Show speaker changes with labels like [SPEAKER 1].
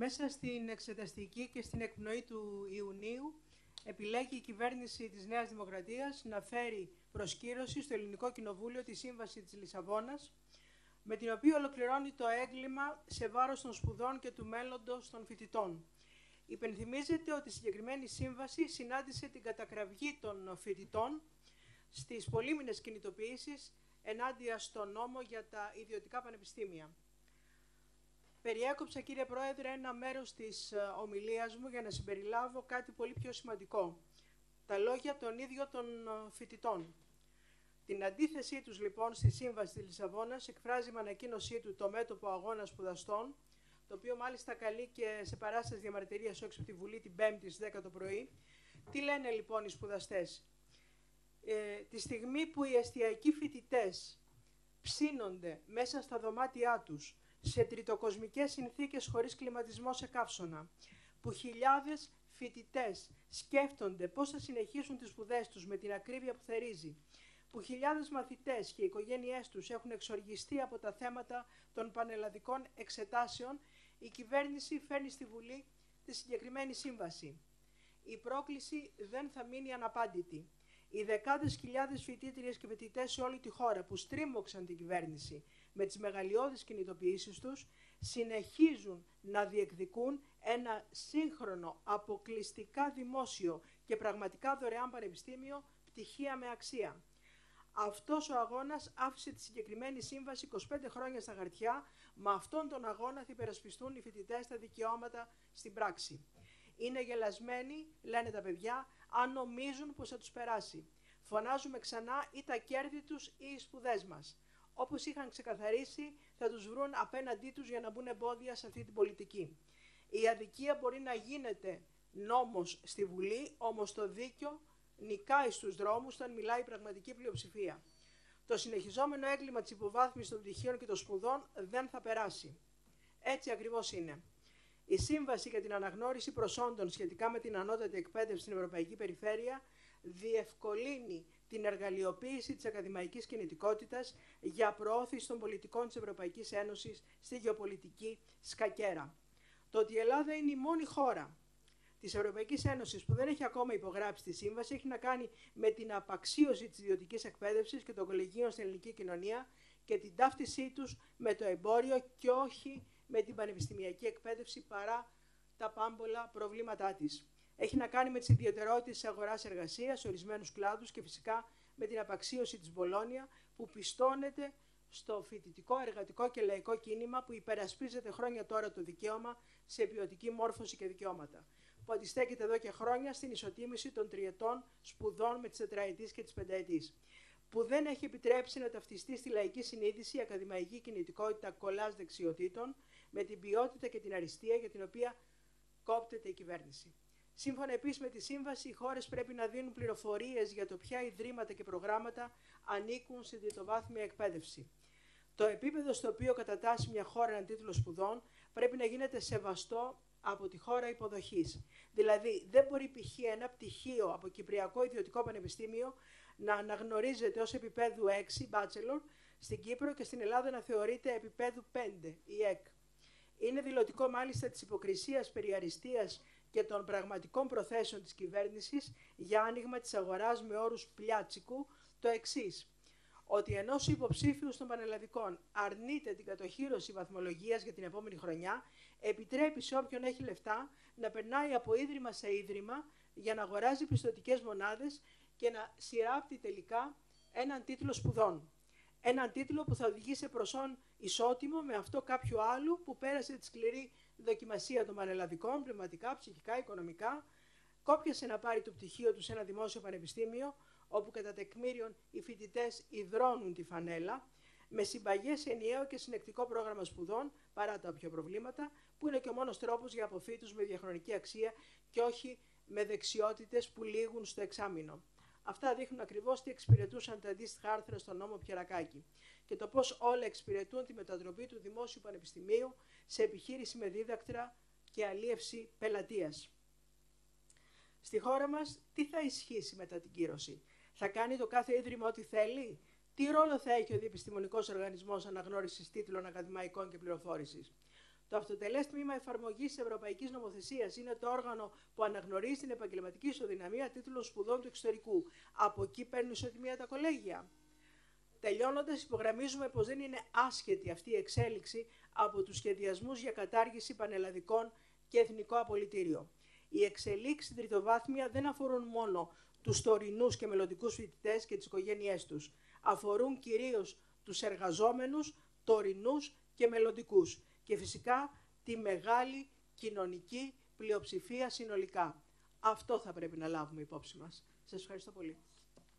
[SPEAKER 1] Μέσα στην εξεταστική και στην εκπνοή του Ιουνίου επιλέγει η κυβέρνηση της Νέας Δημοκρατίας να φέρει προσκύρωση στο Ελληνικό Κοινοβούλιο τη Σύμβαση της Λισαβόνας, με την οποία ολοκληρώνει το έγκλημα σε βάρος των σπουδών και του μέλλοντος των φοιτητών. Υπενθυμίζεται ότι η συγκεκριμένη σύμβαση συνάντησε την κατακραυγή των φοιτητών στις πολύμηνες κινητοποιήσεις ενάντια στον νόμο για τα ιδιωτικά πανεπιστήμια. Περιέκοψα, κύριε Πρόεδρε, ένα μέρος της ομιλίας μου για να συμπεριλάβω κάτι πολύ πιο σημαντικό. Τα λόγια των ίδιων των φοιτητών. Την αντίθεσή τους λοιπόν στη Σύμβαση της Λισαβόνας εκφράζει με ανακοίνωσή του το μέτωπο Αγώνα Σπουδαστών, το οποίο μάλιστα καλεί και σε παράσταση διαμαρτυρίας έξω από τη Βουλή την 5η στις 10 το πρωί. Τι λένε λοιπόν οι σπουδαστές? Τη στιγμή που οι εστιακοί φοιτητές ψήνονται μέσα στα δωμάτια τους σε τριτοκοσμικές συνθήκες χωρίς κλιματισμό σε καύσωνα, που χιλιάδες φοιτητές σκέφτονται πώς θα συνεχίσουν τις σπουδές τους με την ακρίβεια που θερίζει, που χιλιάδες μαθητές και οι οικογένειές τους έχουν εξοργιστεί από τα θέματα των πανελλαδικών εξετάσεων, η κυβέρνηση φέρνει στη Βουλή τη συγκεκριμένη σύμβαση. Η πρόκληση δεν θα μείνει αναπάντητη. Οι δεκάδες χιλιάδες φοιτήτριες και φοιτητές σε όλη τη χώρα που στρίμωξαν την κυβέρνηση με τις μεγαλειώδεις κινητοποιήσεις τους, συνεχίζουν να διεκδικούν ένα σύγχρονο, αποκλειστικά δημόσιο και πραγματικά δωρεάν πανεπιστήμιο, πτυχία με αξία. Αυτός ο αγώνας άφησε τη συγκεκριμένη σύμβαση 25 χρόνια στα χαρτιά, με αυτόν τον αγώνα θα υπερασπιστούν οι φοιτητές τα δικαιώματα στην πράξη. Είναι γελασμένοι, λένε τα παιδιά, αν νομίζουν πως θα τους περάσει. Φωνάζουμε ξανά ή τα κέρδη τους ή οι σπουδές μας. Όπως είχαν ξεκαθαρίσει, θα τους βρουν απέναντί τους για να μπουν εμπόδια σε αυτή την πολιτική. Η αδικία μπορεί να γίνεται νόμος στη Βουλή, όμως το δίκιο νικάει στους δρόμους όταν μιλάει η πραγματική πλειοψηφία. Το συνεχιζόμενο έγκλημα της υποβάθμισης των πτυχίων και των σπουδών δεν θα περάσει. Έτσι ακριβώς είναι. Η Σύμβαση για την Αναγνώριση Προσόντων σχετικά με την ανώτατη εκπαίδευση στην Ευρωπαϊκή Περιφέρεια διευκολύνει την εργαλειοποίηση της ακαδημαϊκής κινητικότητας για προώθηση των πολιτικών της Ευρωπαϊκής Ένωσης στη γεωπολιτική σκακέρα. Το ότι η Ελλάδα είναι η μόνη χώρα της Ευρωπαϊκής Ένωσης που δεν έχει ακόμα υπογράψει τη Σύμβαση έχει να κάνει με την απαξίωση της ιδιωτικής εκπαίδευσης και των κολεγίων στην ελληνική κοινωνία και την ταύτισή τους με το εμπόριο και όχι με την πανεπιστημιακή εκπαίδευση παρά τα πάμπολα προβλήματά της. Έχει να κάνει με τις ιδιαιτερότητες της αγοράς εργασίας σε ορισμένους κλάδους και φυσικά με την απαξίωση της Μπολόνια που πιστώνεται στο φοιτητικό, εργατικό και λαϊκό κίνημα που υπερασπίζεται χρόνια τώρα το δικαίωμα σε ποιοτική μόρφωση και δικαιώματα, που αντιστέκεται εδώ και χρόνια στην ισοτίμηση των τριετών σπουδών με τις τετραετής και τις πενταετής, που δεν έχει επιτρέψει να ταυτιστεί στη λαϊκή συνείδηση η ακαδημαϊκή κινητικότητα κολλάς δεξιοτήτων με την ποιότητα και την αριστεία για την οποία κόπτεται η κυβέρνηση. Σύμφωνα επίσης με τη Σύμβαση, οι χώρες πρέπει να δίνουν πληροφορίες για το ποια ιδρύματα και προγράμματα ανήκουν στην τριτοβάθμια εκπαίδευση. Το επίπεδο στο οποίο κατατάσσει μια χώρα έναν τίτλο σπουδών πρέπει να γίνεται σεβαστό από τη χώρα υποδοχής. Δηλαδή, δεν μπορεί π.χ. ένα πτυχίο από Κυπριακό Ιδιωτικό Πανεπιστήμιο να αναγνωρίζεται ως επίπεδου 6, bachelor, στην Κύπρο και στην Ελλάδα να θεωρείται επίπεδου 5, η ΕΚ. Είναι δηλωτικό μάλιστα της υποκρισίας περί αριστείας και των πραγματικών προθέσεων της κυβέρνησης για άνοιγμα της αγοράς με όρους πλιάτσικου το εξής: ότι ενώ στους υποψήφιους των πανελλαδικών αρνείται την κατοχύρωση βαθμολογίας για την επόμενη χρονιά, επιτρέπει σε όποιον έχει λεφτά να περνάει από ίδρυμα σε ίδρυμα για να αγοράζει πιστωτικές μονάδες και να σειράπτει τελικά έναν τίτλο σπουδών. Έναν τίτλο που θα οδηγεί σε προσόν ισότιμο με αυτό κάποιου άλλου που πέρασε τη σκληρή δοκιμασία των πανελλαδικών, πνευματικά, ψυχικά, οικονομικά, κόπιασε να πάρει το πτυχίο του σε ένα δημόσιο πανεπιστήμιο, όπου κατά τεκμήριον οι φοιτητές υδρώνουν τη φανέλα, με συμπαγές ενιαίο και συνεκτικό πρόγραμμα σπουδών, παρά τα όποια προβλήματα, που είναι και ο μόνος τρόπος για αποφύτους με διαχρονική αξία και όχι με δεξιότητες που λήγουν στο εξάμηνο. Αυτά δείχνουν ακριβώς τι εξυπηρετούσαν τα αντίστοιχα άρθρα στον νόμο Πιερακάκη και το πώς όλα εξυπηρετούν τη μετατροπή του Δημόσιου Πανεπιστημίου σε επιχείρηση με δίδακτρα και αλίευση πελατείας. Στη χώρα μας, τι θα ισχύσει μετά την κύρωση? Θα κάνει το κάθε ίδρυμα ό,τι θέλει? Τι ρόλο θα έχει ο Διεπιστημονικός Οργανισμός Αναγνώρισης Τίτλων Ακαδημαϊκών και Πληροφόρησης? Το αυτοτελές τμήμα εφαρμογής της Ευρωπαϊκής Νομοθεσίας είναι το όργανο που αναγνωρίζει την επαγγελματική ισοδυναμία τίτλων σπουδών του εξωτερικού. Από εκεί παίρνουν ισοτιμία τα κολέγια. Τελειώνοντας, υπογραμμίζουμε πως δεν είναι άσχετη αυτή η εξέλιξη από τους σχεδιασμούς για κατάργηση πανελλαδικών και εθνικό απολυτήριο. Οι εξελίξεις στην τριτοβάθμια δεν αφορούν μόνο τους τωρινούς και μελλοντικούς φοιτητές και τις οικογένειές τους. Αφορούν κυρίως τους εργαζόμενους, τωρινούς και μελλοντικούς. Και φυσικά τη μεγάλη κοινωνική πλειοψηφία συνολικά. Αυτό θα πρέπει να λάβουμε υπόψη μας. Σας ευχαριστώ πολύ.